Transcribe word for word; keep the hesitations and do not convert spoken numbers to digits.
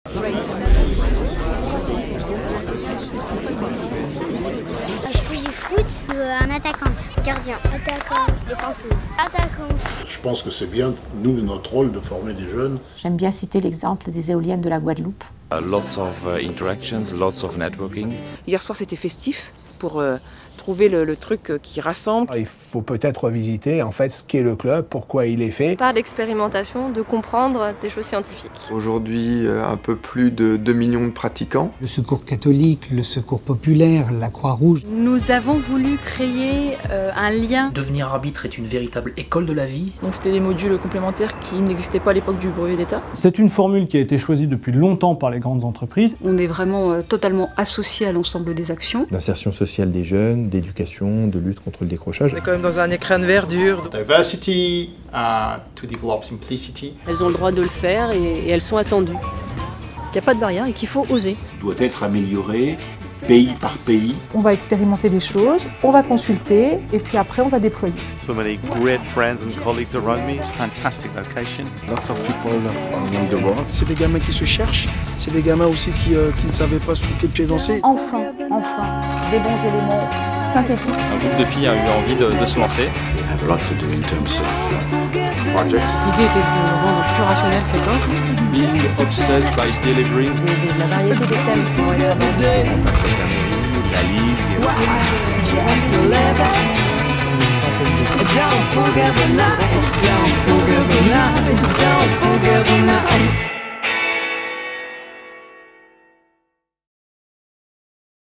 Je fais du foot, euh, un attaquante, gardien, attaquant, défenseuse, attaquant. Je pense que c'est bien, nous, notre rôle de former des jeunes. J'aime bien citer l'exemple des éoliennes de la Guadeloupe. Uh, lots of uh, interactions, lots of networking. Hier soir, c'était festif pour euh, trouver le, le truc qui rassemble. Il faut peut-être revisiter en fait ce qu'est le club, pourquoi il est fait. Par l'expérimentation, de comprendre des choses scientifiques. Aujourd'hui, un peu plus de deux millions de pratiquants. Le secours catholique, le secours populaire, la Croix-Rouge. Nous avons voulu créer euh, un lien. Devenir arbitre est une véritable école de la vie. Donc c'était des modules complémentaires qui n'existaient pas à l'époque du brevet d'État. C'est une formule qui a été choisie depuis longtemps par les grandes entreprises. On est vraiment euh, totalement associé à l'ensemble des actions. D'insertion sociale des jeunes, d'éducation, de lutte contre le décrochage. On est quand même dans un écran de verdure. Diversity, uh, to develop simplicity. Elles ont le droit de le faire et, et elles sont attendues. Il n'y a pas de barrière et qu'il faut oser. Doit être amélioré pays par pays. On va expérimenter des choses, on va consulter et puis après on va déployer. So many great friends and colleagues around me. Fantastic location. Lots of people around the world. C'est des gamins qui se cherchent, c'est des gamins aussi qui, euh, qui ne savaient pas sous quel pied danser. Enfin, enfin, des bons éléments synthétiques. Un groupe de filles a eu envie de, de se lancer. We have a lot to do in terms of projects. L'idée était de rendre plus rationnel ces corps. Being obsessed by delivering. La variété des thèmes qui vont être abordés. La ligue. Don't forget the night, don't forget the night, don't forget the night.